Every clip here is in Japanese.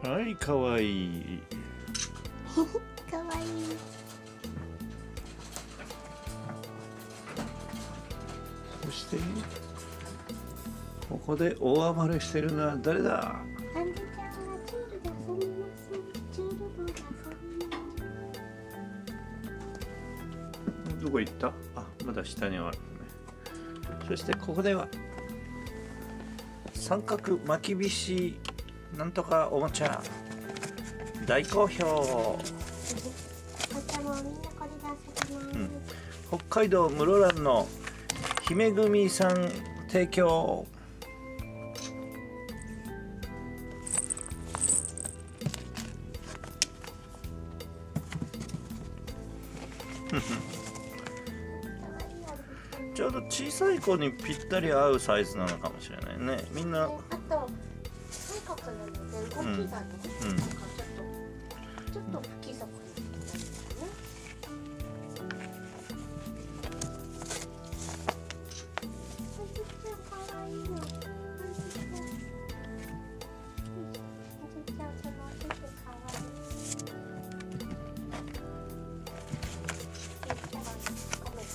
はい、かわいい。 かわいい。 そしてここで大暴れしてるのは誰だ？ アンジュちゃんがチュールで遊びます。チュールボールで遊びます。 どこ行った？あ、まだ下にあるね。そしてここでは三角巻きびしなんとかおもちゃ大好評。 お茶もみんなこれで遊びます。 北海道室蘭の姫組さん提供。ちょうど小さい子にぴったり合うサイズなのかもしれないね。みんな。 あと三角なので動きがね、なんかちょっと不規則になってるんだね。アンジュちゃんかわいいの。アンジュちゃん。アンジュちゃんそのお手手かわいい。ごめん。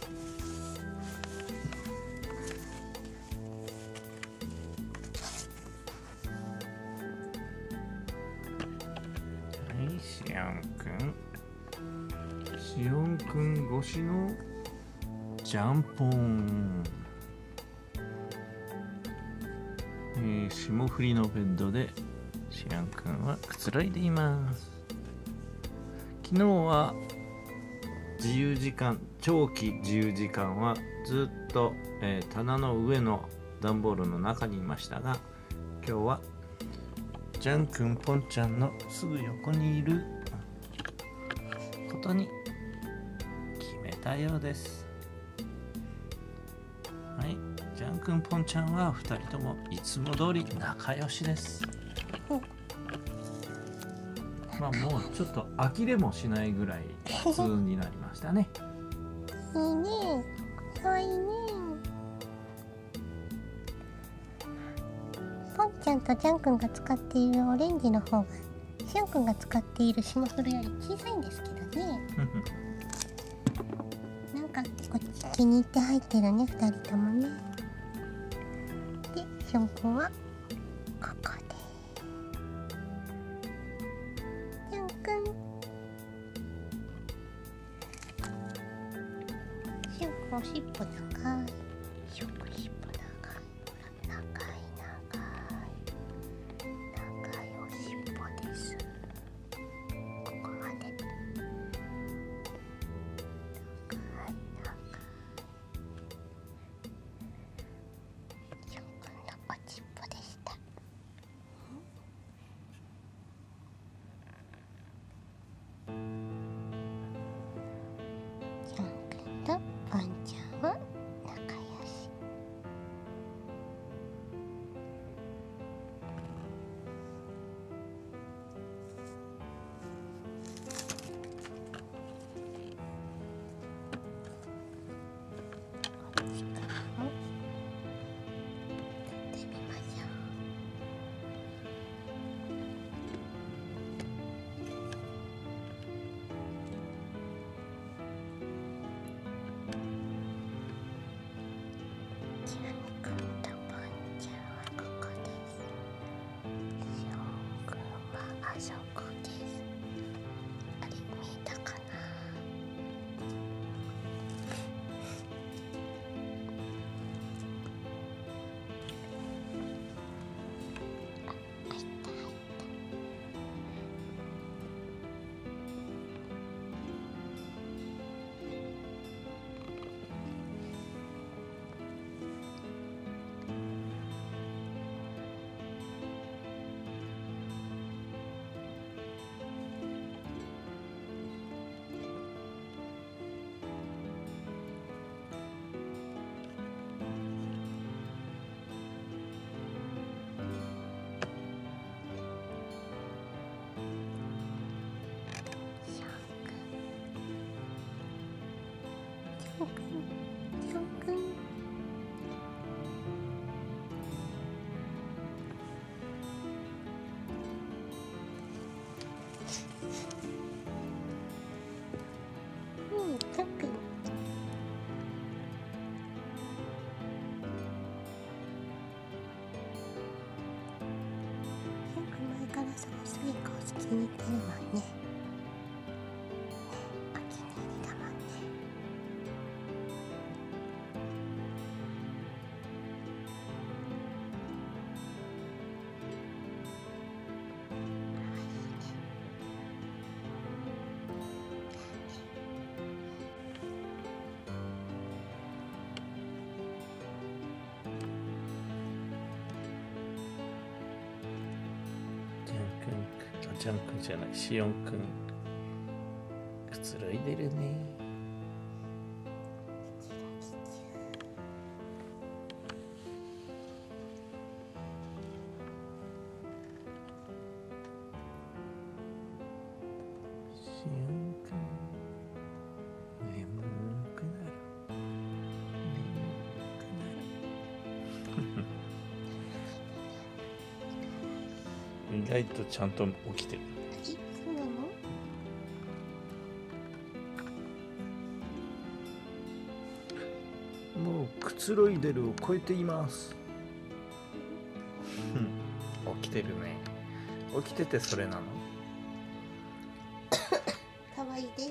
はい、しおんくん。しおんくん越しのジャンポン。霜降りのベッドでしおんくんはくつろいでいます。昨日は自由時間、長期自由時間はずっと、棚の上の段ボールの中にいましたが、今日はジャンくんポンちゃんのすぐ横にいることに決めたようです。はい、ジャンくんポンちゃんは2人ともいつも通り仲良しです。まあもうちょっと呆れもしないぐらい普通になりましたね。 いいね。かわいいね。ポンちゃんとジャンくんが使っているオレンジの方がシオンくんが使っている霜降りより小さいんですけどね。なんかこっち気に入って入ってるね、2人ともね。で、シオンくんはここでジャンくん。シオンくんおしっぽ長い。しょくしっぽ長い。ほら、長い長い。長いおしっぽです。ここまで。長い長い。しょくんのおしっぽでした。ジャンくんとポンちゃんは仲良し。こっちからも撮ってみましょう。ジャンくんとポンちゃんはここです。シオンくんはあそこです。あれ見えたかな。入った入った。シオンくん。シオンくん。シオンくん。 気に入ってるもんね。お気に入りだもんね。 ジャン君じゃない、シオン君くつろいでるね。シオン君眠くなる、意外とちゃんと起きてる。 そうなの？ もうくつろいでるを超えています。起きてるね。起きててそれなの？ かわいいです。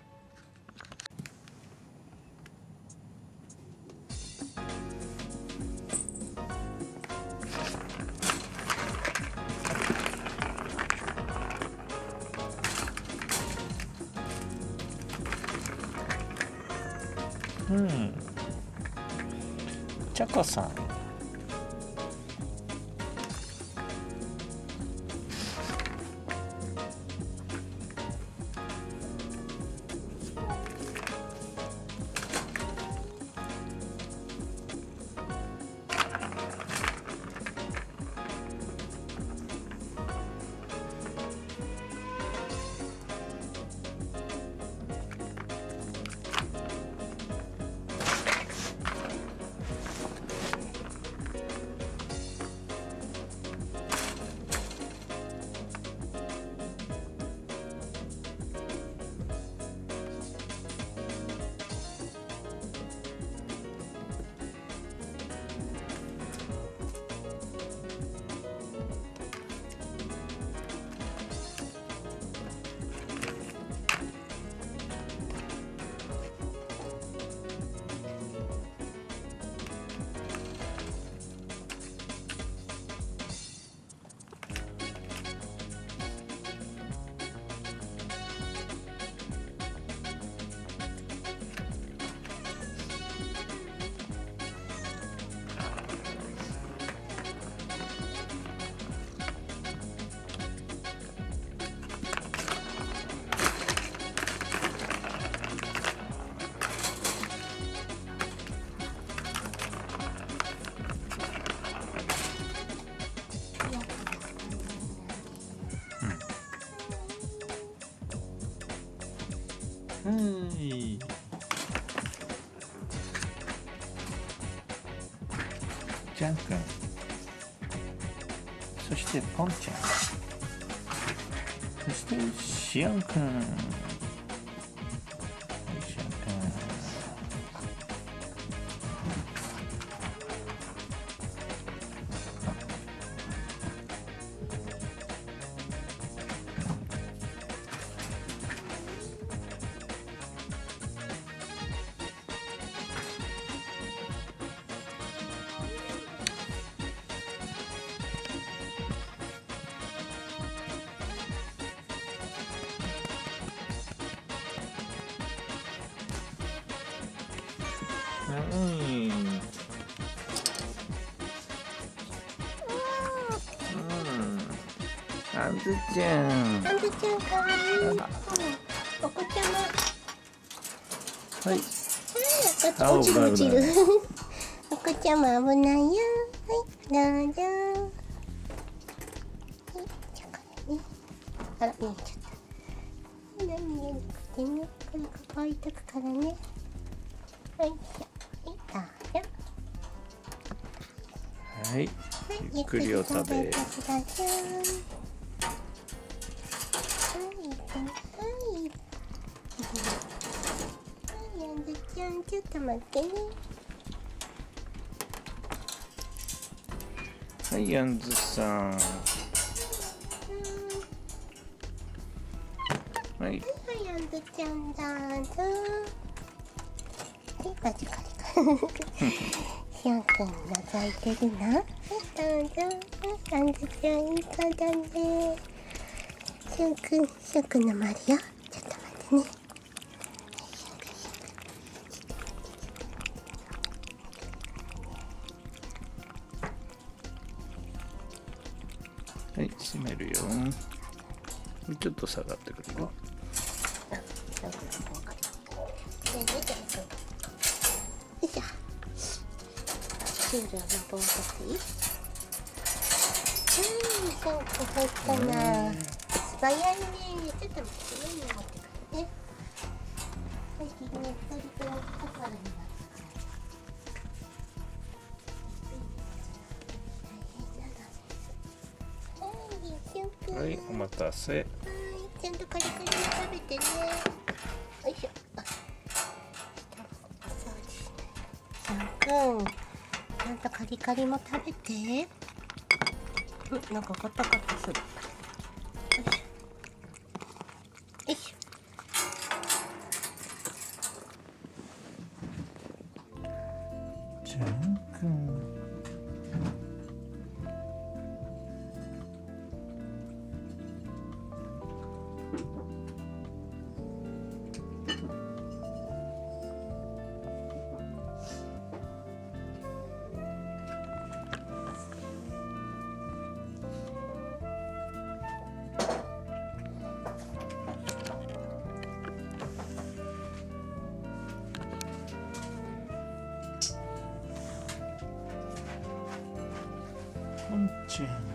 チョコさん。はい。ジャン君、そしてポンちゃん、そしてシオン君。シオン君。あんずちゃん。 あんずちゃんかわいい。お子ちゃま。 はい。 はい、落ちる落ちる。お子ちゃま危ないよ。はい、どうぞ。はい、じゃあね。あら、見えちゃった。何見えなくてね。これここ置いとくからね。はい、はい、どうぞ。 はい、ゆっくりお食べ。 はい、ちょっと待ってね。 はい、ヤンズさん。 はい。 はい、あんずちゃんどうぞ。はい、マジカリか。しおんくん覗いてるの？はい、どうぞ。あんずちゃんいい子だね。しおんくんの周りよ。ちょっと待ってね。 はい、閉めるよ。ちょっと下がってくるよ。 シールを登っていい？ションク入ったな。素早いね。ちょっと待って、上に持ってくるね。最近ね、2人ともカサルになったから。 はい、お待たせ。はい、 ちゃんとカリカリに食べてね。よいしょ。しょうくん、ちゃんとカリカリも食べて。なんかガタガタする。よいしょ。 ちゃんくん。ポンちゃん。